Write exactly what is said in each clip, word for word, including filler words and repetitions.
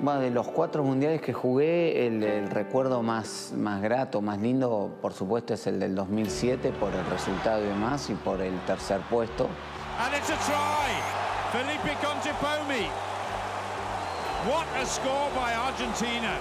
Bueno, de los cuatro mundiales que jugué, el, el recuerdo más, más grato, más lindo, por supuesto, es el del dos mil siete, por el resultado y demás, y por el tercer puesto. And it's a try. Felipe Contepomi. What a score by Argentina.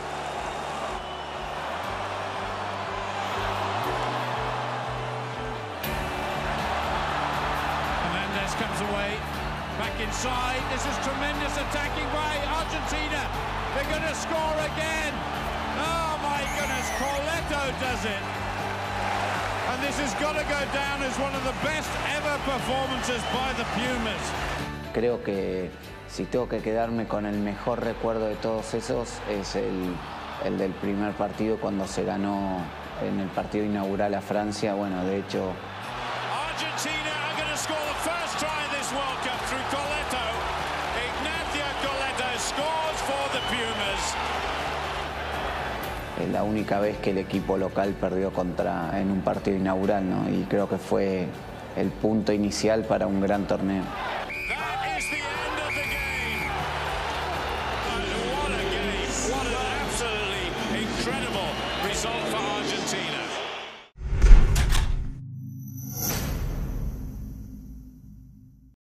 Hernandez comes away. Back inside. This is tremendous attacking by Argentina. They're going to score again. Oh my goodness, Corletto does it. And this has got to go down as one of the best ever performances by the Pumas. Creo que si tengo que quedarme con el mejor recuerdo de todos esos es el, el del primer partido cuando se ganó en el partido inaugural a Francia. Bueno, de hecho... Argentina are going to score the first try in this World Cup through Corletto. Ignacio Corletto scores for the Pumas. Es la única vez que el equipo local perdió contra, en un partido inaugural, ¿no? Y creo que fue el punto inicial para un gran torneo. That is the end of the game. And what a game. What an absolutely incredible result for Argentina.